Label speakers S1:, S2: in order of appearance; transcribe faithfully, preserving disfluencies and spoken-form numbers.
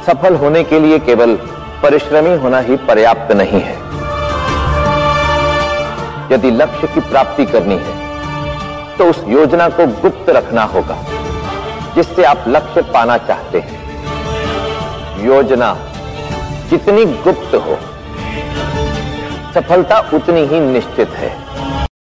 S1: सफल होने के लिए केवल परिश्रमी होना ही पर्याप्त नहीं है। यदि लक्ष्य की प्राप्ति करनी है तो उस योजना को गुप्त रखना होगा जिससे आप लक्ष्य पाना चाहते हैं। योजना जितनी गुप्त हो, सफलता उतनी ही निश्चित है।